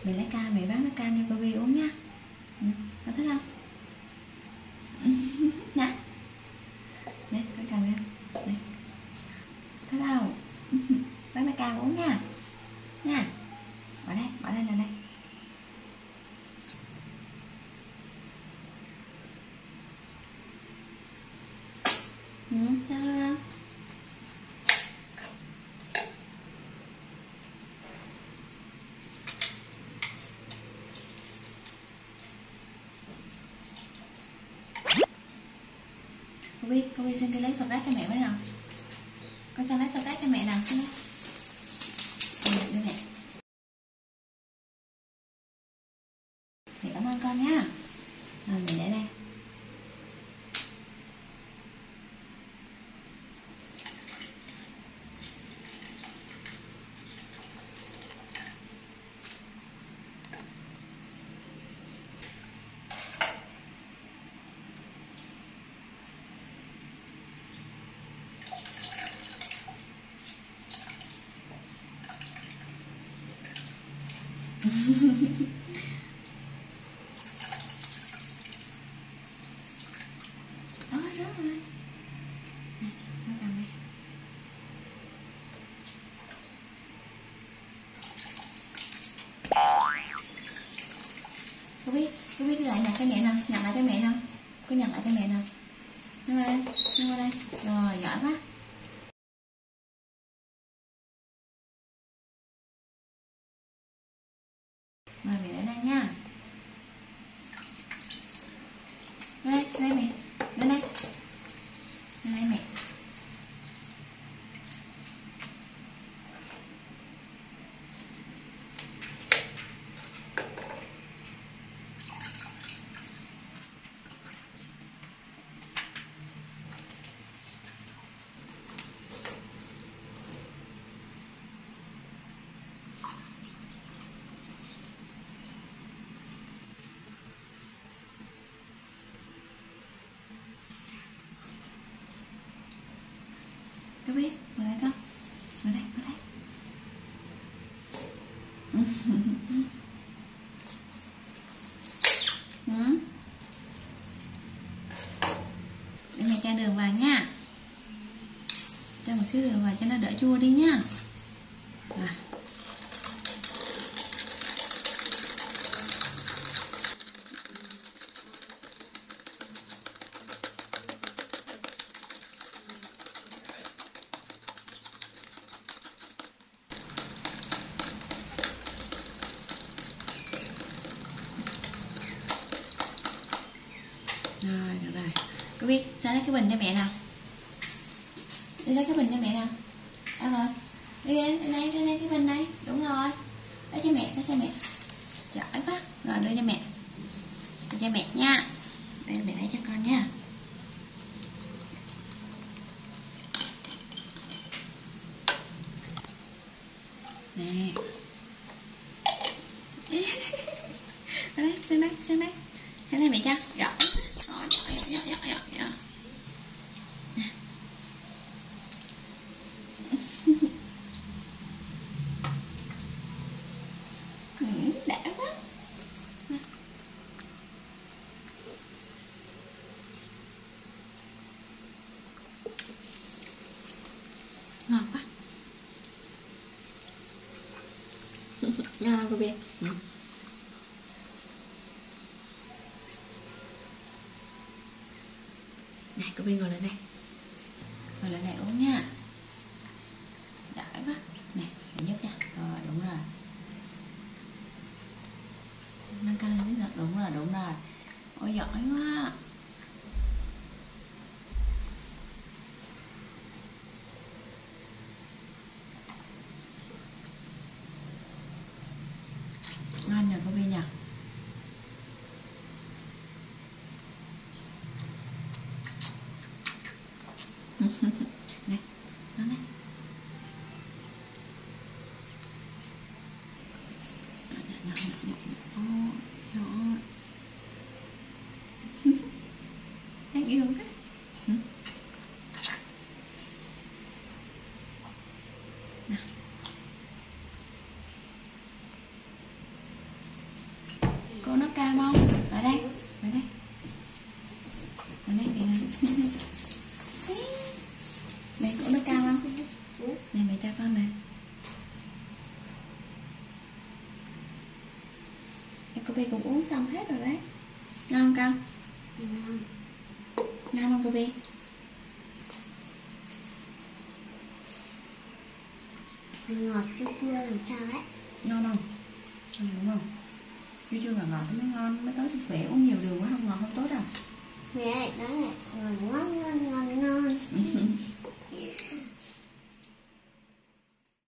Mẹ lấy cam, mẹ bán nước cam cho Kobi uống nha. Có thích không? Nè, nè, con cầm lên. Nè, thích không? Bán nước cam uống nha. Nha, bỏ đây là đây. Sao không? Kobi xin cái lấy sọt rác cho mẹ với nào. Con sang lấy sọt rác cho mẹ nào. Xin lấy. Đưa mẹ. Mẹ cảm ơn con nha. Rồi mẹ để đây. Đó rồi. Này, nó cầm đây. Kobi đi lại nhặt cho mẹ nào, nhặt lại cho mẹ nào. Cứ nhặt lại cho mẹ nào. Đưa qua đây, đưa qua đây. Rồi, giỏi quá. Rồi mẹ để đây nha. Đây mẹ. Lên đây. Lên đây mẹ. Kobi, ngồi đây con. Ngồi đây. Để mẹ cho đường vào nha. Cho một xíu đường vào cho nó đỡ chua đi nha. Rồi, được rồi. Kobi, sao lấy cái bình cho mẹ nào. Đi lấy cái bình cho mẹ nào. Đâu rồi? Đi đây cái bình đây. Đúng rồi. Lấy cho mẹ. Giỏi quá. Rồi đưa cho mẹ. Đưa cho mẹ nha. Đây mẹ lấy cho con nha. Nè. Sang đây. Sang đây mẹ cho. Giỏi. Giỏi. Nè. Đã quá. Ngon quá. Ngon không Kobi? Này Kobi ngồi lại đây. Ngồi lại đây uống nha. Giỏi quá. Nè, mẹ giúp nha. Rồi, đúng rồi. Nâng cao lên tí nữa. Đúng rồi. Ôi giỏi quá. Ngon nhờ Kobi nhờ. Này, nó đây. Nhỏ. Đáng yêu thế. Nào. Kobi cũng uống xong hết rồi đấy. Ngon không con? Ngon không Kobi? Ngọt chua chua làm sao ấy. Ngon không? Ngon đúng không? Chua chua và ngọt mới ngon, mới tốt cho sức khỏe. Uống nhiều đường quá không ngọt không tốt đâu. Mẹ nói là ngon ngon